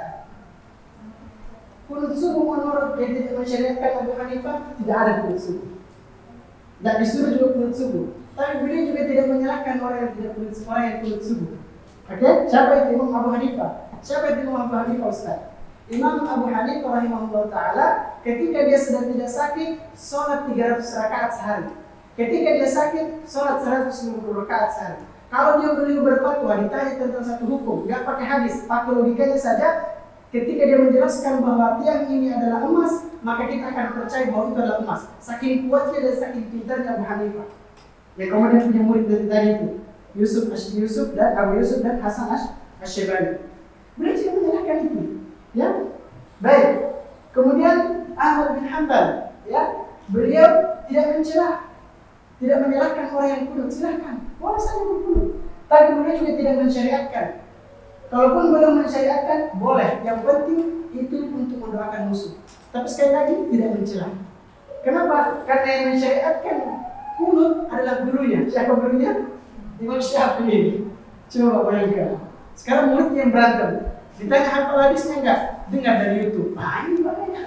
Kunut subuh menurut yang tidak mensyariatkan Abu Hanifah tidak ada kunut subuh. Tidak disuruh juga kunut subuh. Tapi beliau juga tidak menyalahkan orang yang tidak kunut orang yang kunut subuh. Oke? Okay? Siapa itu Imam Abu Hanifah? Siapa itu Imam Abu Hanifah Ustaz? Imam Abu Hanifah rahimahullah taala ketika dia sedang tidak sakit, sholat tiga ratus rakaat sehari. Ketika dia sakit, sholat seratus lima puluh rakaat sehari. Kalau dia beliau berfatwa ditanya tentang satu hukum, nggak pakai hadis, pakai logikanya saja. Ketika dia menjelaskan bahwa tiang ini adalah emas, maka kita akan percaya bahwa itu adalah emas. Saking kuatnya dan saking pintarnya Abu Hanifah. Ya, kemudian punya murid dari tadi itu, Yusuf Yusuf dan Abu Yusuf dan Hasan Asy-Syaibani. Beliau tidak menyalahkan itu. Ya, baik. Kemudian Ahmad bin Hanbal, ya, beliau tidak mencela, tidak menyalahkan orang yang kunut. Silakan, boleh saja berkunut. Tapi beliau juga tidak mensyariatkan. Kalaupun belum mensyariatkan, boleh. Yang penting itu untuk mendoakan musuh. Tapi sekali lagi tidak mencela. Kenapa? Karena yang mensyariatkan kunut adalah gurunya. Siapa gurunya? Imam Syafi'i. Coba bayangkan. Sekarang muridnya yang berantem. Ditanya hafal hadisnya enggak? Dengar dari YouTube. Ah, ini bahaya.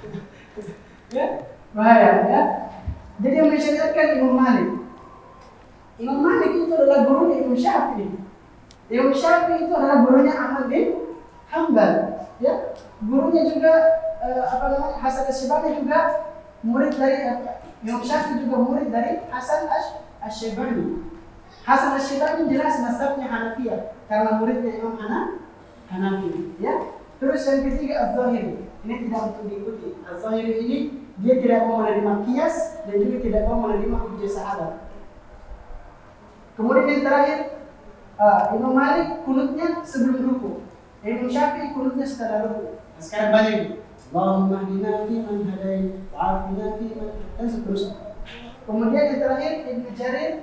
Ya, bahaya ya. Jadi yang mensyariatkan Imam Malik. Imam Malik itu adalah gurunya Imam Syafi'i. Imam Syafi'i itu adalah gurunya Ahmad bin Hanbal, ya. Gurunya juga eh, apa namanya? Hasan Asy-Syaibani juga murid dari apa? Imam Syafi'i juga murid dari Hasan Asy-Syaibani. Hasan Asy-Syaibani jelas mazhabnya Hanafiyah karena muridnya Imam Hanafi, ya. Terus yang ketiga Az-Zahiri. Ini tidak untuk diikuti. Az-Zahiri ini dia tidak mau menerima qiyas dan juga tidak mau menerima hujjah sahabat. Kemudian yang terakhir Uh, Imam Malik kunutnya sebelum ruku. Imam Syafi'i kunutnya setelah ruku. Nah, sekarang banyak ini. Allahumma hdina fi man hadait, wa'afina fi man, dan seterusnya. Kemudian yang terakhir Ibnu Jarir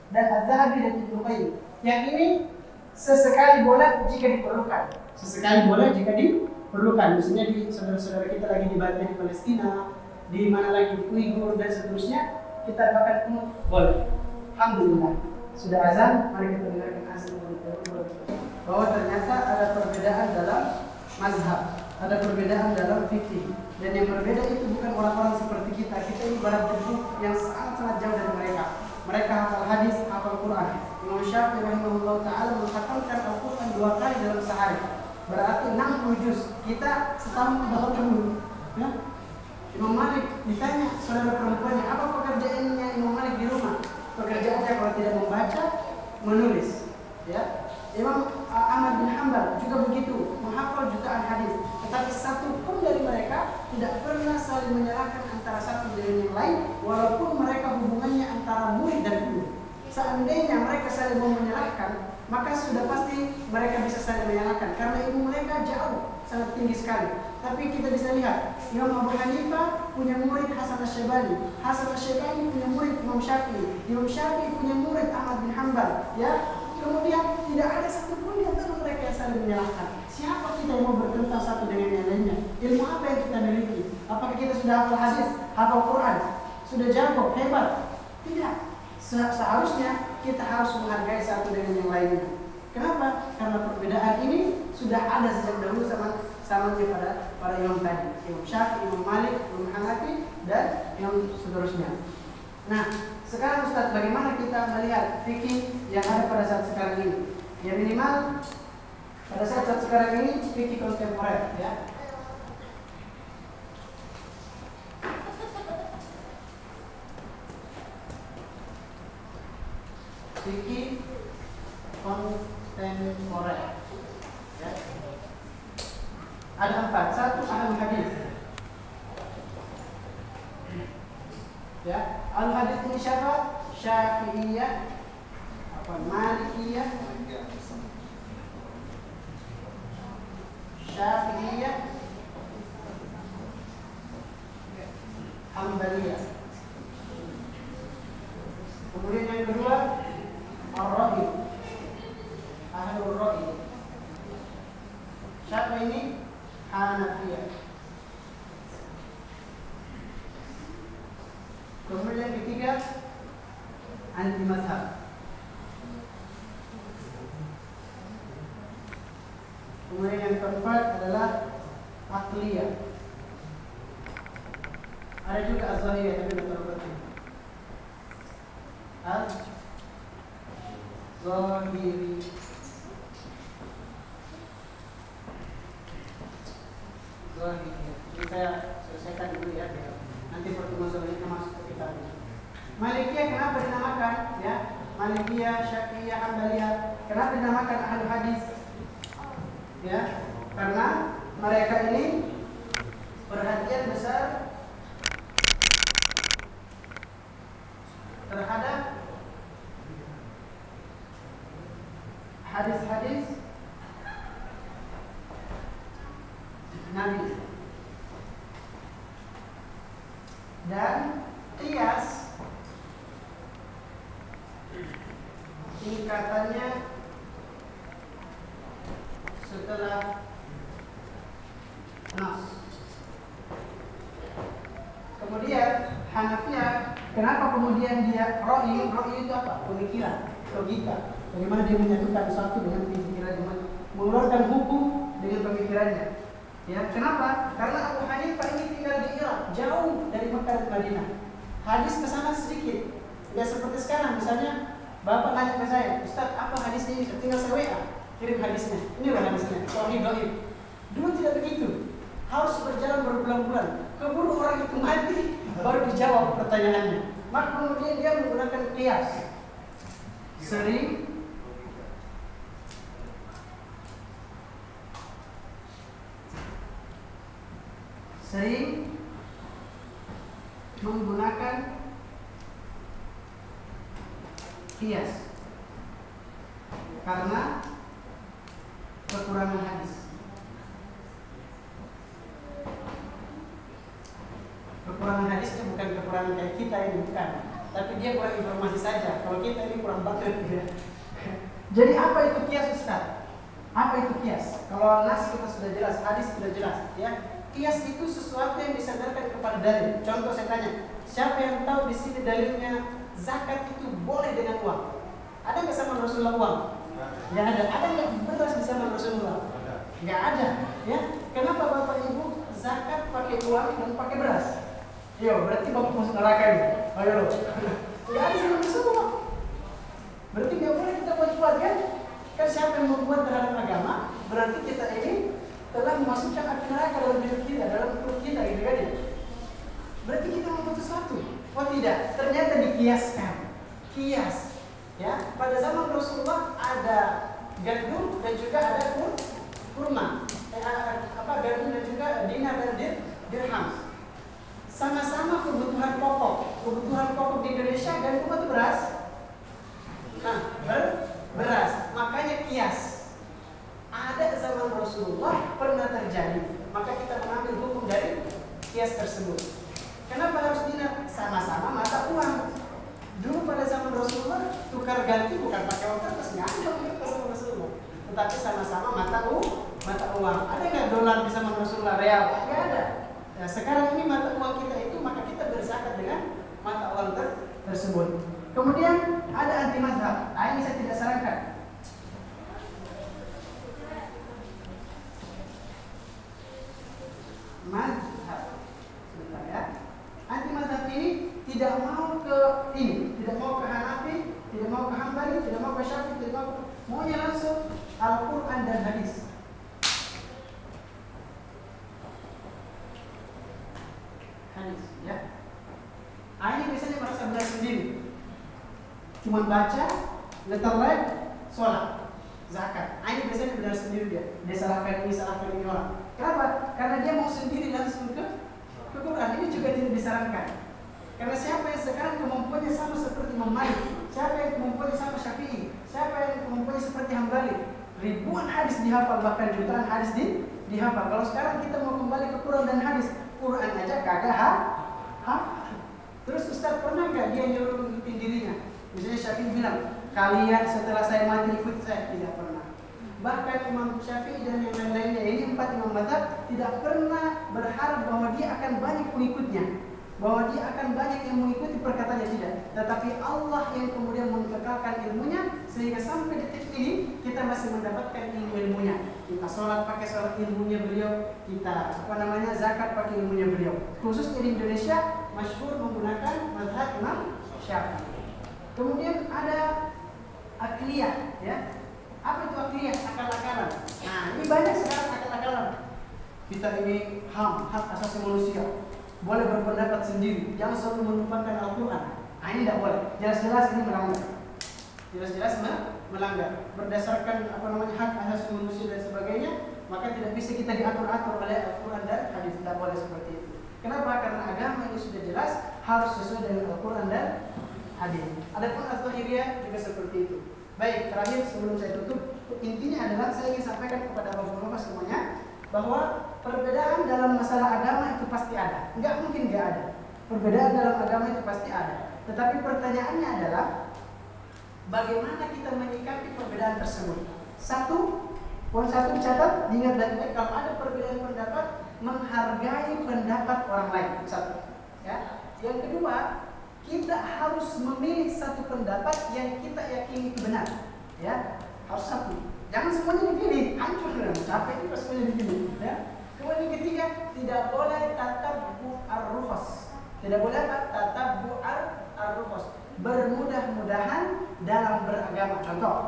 dan Az-Zahabi dan Ibnu Qayyim. Yang ini sesekali boleh jika diperlukan. Sesekali boleh jika diperlukan. Misalnya di saudara-saudara kita lagi dibantai di Palestina, di mana lagi di Uighur dan seterusnya, kita bahkan kunut boleh. Alhamdulillah. Sudah azan, mari kita dengarkan azan bahwa ternyata ada perbedaan dalam mazhab, ada perbedaan dalam fikih. Dan yang berbeda itu bukan orang-orang seperti kita. Kita ini barang tentu yang sangat-sangat jauh dari mereka. Mereka hafal hadis, hafal Quran. Imam Syafi'i rahimahullah ta'ala menghatamkan Al-Quran dua kali dalam sehari. Berarti enam puluh juz. Kita setahun kita khatam dulu. Ya? Imam Malik ditanya saudara perempuannya, apa pekerjaannya Imam Malik di rumah? Pekerjaannya kalau tidak membaca, menulis. Ya? Imam Ahmad bin Hanbal juga begitu, menghafal jutaan hadis. Tetapi satu pun dari mereka tidak pernah saling menyalahkan antara satu dengan yang lain, walaupun mereka hubungannya antara murid dan guru. Seandainya mereka saling mau menyalahkan, maka sudah pasti mereka bisa saling menyalahkan karena ilmu mereka jauh, sangat tinggi sekali. Tapi kita bisa lihat, Imam Abu Hanifah punya murid Hasan Asy-Syaibani, Hasan Asy-Syaibani punya murid Imam Syafi'i, Imam Syafi'i punya murid Ahmad bin Hanbal, ya. Kemudian tidak ada satupun di antara mereka yang saling menyalahkan. Siapa kita yang mau bertentang satu dengan yang lainnya? Ilmu apa yang kita miliki? Apakah kita sudah hafal hadis, hafal Quran, sudah jago, hebat? Tidak. Se- Seharusnya kita harus menghargai satu dengan yang lainnya. Kenapa? Karena perbedaan ini sudah ada sejak dahulu sama samanya pada para imam tadi, Imam Syafi'i, Imam Malik, Imam Hanafi, dan yang seterusnya. Nah, sekarang Ustaz, bagaimana kita melihat fikih yang ada pada saat sekarang ini? Ya minimal pada saat, saat sekarang ini fikih kontemporer, ya. Fikih kontemporer, ya. Ada empat. Satu, ahlul hadis. Ya, al hadis ini siapa? Syafi'iyah, apa Malikiyah, Syafi'iyah, Hanbaliyah. Kemudian yang kedua, Ar-Ra'i, Ahlul Ra'i. Siapa ini? Hanafiyah. Kemudian yang ketiga, anti mazhab. Kemudian yang keempat adalah akliyah. Ada juga az-zahiriyah, tapi tidak terlalu penting. Az-zahiri. Zahiriyah. Ini saya selesaikan dulu ya. Nanti pertemuan selanjutnya masuk ke kitab. Malikiyah kenapa dinamakan? Ya, Malikiyah, Syafi'iyah, Hanbaliyah. Kenapa dinamakan ahlul hadis? Ya, karena mereka ini perhatian besar terhadap hadis-hadis Nabi. Dan qiyas tingkatannya setelah nas. Kemudian Hanafiyah, kenapa kemudian dia ra'i? Ra'i itu apa? Pemikiran, logika. Bagaimana dia menyatukan satu dengan pemikirannya, mengeluarkan hukum dengan pemikirannya. Ya, kenapa? Karena Abu Hanifah ini tinggal di Irak, jauh dari Mekah dan Madinah. Hadis ke sana sedikit. Tidak seperti sekarang, misalnya Bapak nanya ke saya, Ustaz, apa hadisnya ini? Tinggal saya W A, kirim hadisnya. Ini loh hadisnya, sahih dhaif. Dulu tidak begitu. Harus berjalan berbulan-bulan. Keburu orang itu mati, baru dijawab pertanyaannya. Maka kemudian dia menggunakan qiyas. Sering sering menggunakan qiyas karena kekurangan hadis. Kekurangan hadisnya bukan kekurangan kayak kita ini, bukan. tapi dia kurang informasi saja. Kalau kita ini kurang banget ya. Jadi apa itu kias, Ustaz? Apa itu kias? Kalau nas kita sudah jelas, hadis sudah jelas, ya. Kias itu sesuatu yang disandarkan kepada dalil. Contoh saya tanya, siapa yang tahu di sini dalilnya zakat itu boleh dengan uang? Ada nggak sama Rasulullah uang? Nggak ada. Ada nggak beras di zaman Rasulullah? Nggak ada. Ya. Kenapa Bapak Ibu zakat pakai uang dan pakai beras? Yo, berarti Bapak masuk neraka ini. Ayo lo. Nggak ada sama Rasulullah. Berarti nggak boleh kita buat-buat kan? Kan siapa yang membuat terhadap agama? Berarti kita ini telah memasukkan api neraka dalam hidup kita, dalam perut kita, gitu kan ya? Berarti kita membuat sesuatu. Oh tidak, ternyata dikiaskan. Kias. Ya, pada zaman Rasulullah ada gandum dan juga ada kur, kurma. Eh, apa gandum dan juga dinar dan dir, dirham. Sama-sama kebutuhan pokok. Kebutuhan pokok di Indonesia gandum atau beras? Nah, ber, beras. Makanya kias. Ada zaman Rasulullah pernah terjadi. Maka kita mengambil hukum dari kias tersebut. Kenapa harus dinar? Sama-sama mata uang. Dulu pada zaman Rasulullah tukar ganti bukan pakai uang kertas, nggak ada uang kertas sama Rasulullah, tetapi sama-sama mata uang, mata uang. Ada nggak dolar di zaman Rasulullah real? Nggak ada. Nah, sekarang ini mata uang kita itu, maka kita berzakat dengan mata uang ter tersebut. Kemudian ada anti mazhab. Nah, ini saya tidak sarankan. Mazhab. Sebentar ya. Anti mazhab ini tidak mau ke ini, tidak mau ke Hanafi, tidak mau ke Hambali, tidak mau ke Syafi'i, tidak mau, maunya langsung Al-Quran dan hadis. Hadis, ya. Ah, ini biasanya merasa benar sendiri. Cuma baca, letter lain, sholat, zakat. Ah, ini biasanya benar sendiri dia. Dia salahkan ini, salahkan ini orang. Kenapa? Karena dia mau sendiri langsung ke ke Quran. Ini juga tidak disarankan. Karena siapa yang sekarang kemampuannya sama seperti Imam Malik, siapa yang kemampuannya sama Syafi'i, siapa yang kemampuannya seperti Hambali, ribuan hadis dihafal, bahkan jutaan hadis di, dihafal. Kalau sekarang kita mau kembali ke Quran dan hadis, Quran aja kagak ha, ha. Terus Ustaz pernah nggak dia nyuruh ngikutin dirinya? Misalnya Syafi'i bilang, kalian setelah saya mati ikut saya, tidak pernah. Bahkan Imam Syafi'i dan yang lain-lainnya, ini empat imam mazhab, tidak pernah berharap bahwa dia akan banyak pengikutnya, bahwa dia akan banyak yang mengikuti perkataannya, tidak. Tetapi Allah yang kemudian mengekalkan ilmunya sehingga sampai detik ini kita masih mendapatkan ilmu-ilmunya. Kita sholat pakai sholat ilmunya beliau, kita apa namanya zakat pakai ilmunya beliau. Khususnya di Indonesia masyhur menggunakan mazhab Imam Syafi'i. Kemudian ada akliyah, ya. Apa itu akliyah? Akal-akalan. Nah, ini banyak sekarang akal-akalan. Kita ini H A M, hak asasi manusia. Boleh berpendapat sendiri, jangan selalu melupakan Al-Quran. Nah, ini tidak boleh. Jelas-jelas ini melanggar. Jelas-jelas melanggar. Berdasarkan apa namanya hak asasi manusia dan sebagainya, maka tidak bisa kita diatur-atur oleh Al-Quran dan hadis. Tidak boleh seperti itu. Kenapa? Karena agama ini sudah jelas harus sesuai dengan Al-Quran dan hadis. Adapun Az-Zahiriyah juga seperti itu. Baik, terakhir sebelum saya tutup, intinya adalah saya ingin sampaikan kepada bapak-bapak semuanya bahwa perbedaan dalam masalah agama itu pasti ada. Enggak mungkin enggak ada. Perbedaan dalam agama itu pasti ada. Tetapi pertanyaannya adalah bagaimana kita menyikapi perbedaan tersebut. Satu, poin satu dicatat, diingat baik-baik, kalau ada perbedaan pendapat, menghargai pendapat orang lain. Satu. Ya. Yang kedua, kita harus memilih satu pendapat yang kita yakini itu benar. Ya, harus satu. Jangan semuanya dipilih, hancur kan? Capek juga semuanya dipilih. Ya. Kemudian yang ketiga, tidak boleh tatabbu ar-rukhas. Tidak boleh tatabbu ar-rukhas. Bermudah-mudahan dalam beragama. Contoh,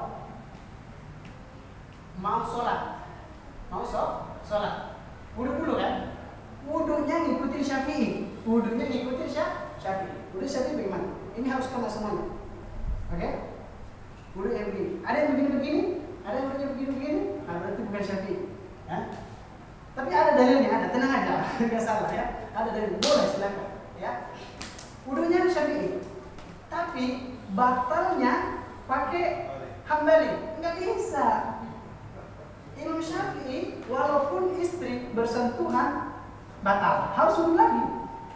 mau sholat, mau sholat, wudu dulu kan? Wudunya ngikutin Syafi'i, wudunya ngikutin Syafi'i. Wudu Syafi'i bagaimana? Ini harus kena semuanya. Oke? Okay? Wudu yang begini. Ada yang begini-begini, ada yang begini-begini. Nah, berarti bukan Syafi'i. Ya? Tapi ada dalilnya, ada. Tenang aja, nggak salah ya. Ada dalil, boleh silakan. Ya. Wudunya Syafi'i. Tapi batalnya pakai Hambali, nggak bisa. Imam Syafi'i walaupun istri bersentuhan batal, harus wudu lagi.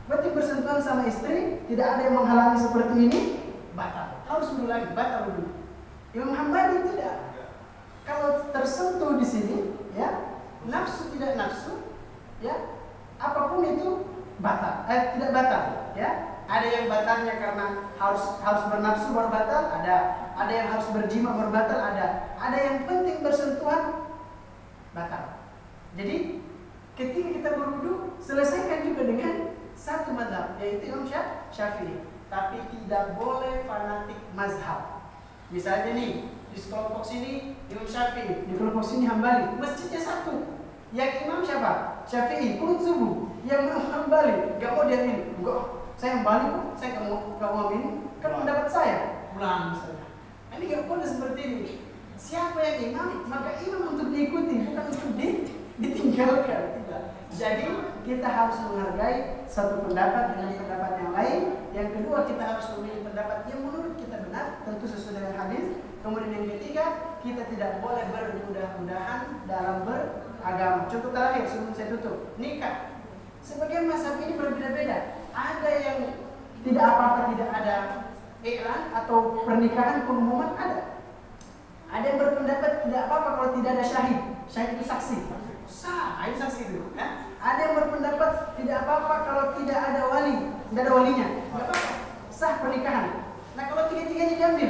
Berarti bersentuhan sama istri, tidak ada yang menghalangi seperti ini, batal. Harus dulu lagi, batal dulu. Imam Hambali tidak. Kalau tersentuh di sini, ya, nafsu tidak nafsu, ya, apapun itu batal. Eh, tidak batal, ya. Ada yang batalnya karena harus harus bernafsu baru batal, ada. Ada yang harus berjima baru batal, ada. Ada yang penting bersentuhan, batal. Jadi ketika kita berwudu, selesaikan juga dengan satu mazhab, yaitu Imam Syafi'i. Tapi tidak boleh fanatik mazhab. Misalnya nih, di kelompok sini Imam Syafi'i, di kelompok sini Hambali, masjidnya satu. Yang imam siapa? Syafi'i, kunut subuh. Yang Imam Hambali, gak mau diamin. Enggak, saya Hambali kok, saya gak mau, gak mau amin. Kan pendapat saya, pulang misalnya. Ini gak boleh seperti ini. Siapa yang imam, maka imam untuk diikuti, bukan untuk di, ditinggalkan. Tidak. Jadi kita harus menghargai satu pendapat dengan pendapat yang lain. Yang kedua, kita harus memilih pendapat yang menurut kita benar, tentu sesuai dengan hadis. Kemudian yang ketiga, kita tidak boleh bermudah-mudahan dalam beragama. Contoh terakhir sebelum saya tutup, nikah. Sebagian mazhab ini berbeda-beda. Ada yang tidak apa-apa, tidak ada iklan atau pernikahan pengumuman, ada. Ada yang berpendapat tidak apa-apa kalau tidak ada syahid. Syahid itu saksi. Sah, ini saksi itu. Ya? Ada yang berpendapat tidak apa-apa kalau tidak ada wali, tidak ada walinya. Tidak apa-apa. Sah pernikahan. Nah kalau tiga-tiganya diambil,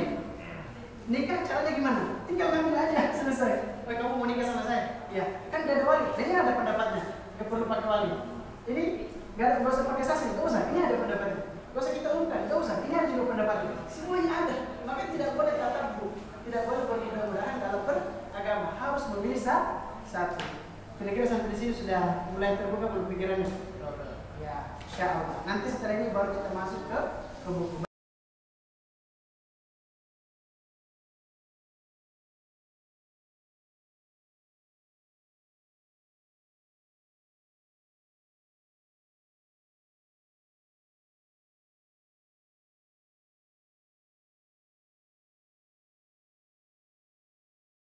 nikah caranya gimana? Tinggal ngambil aja, selesai. Oh, kamu mau nikah sama saya? Ya, kan tidak ada wali. Ini ada pendapatnya. Gak perlu pakai wali. Ini gak ada, gak usah pakai saksi, gak usah. Ini ada pendapatnya. Gak usah kita ungkap, gak usah. Ini ada juga pendapatnya. Semuanya ada. Maka tidak boleh tatabbu, tidak boleh bermudah-mudahan dalam beragama. Harus memilih satu. Kira-kira sampai di sini sudah mulai terbuka belum pikirannya? Ya, insya Allah. Nanti setelah ini baru kita masuk ke ke buku.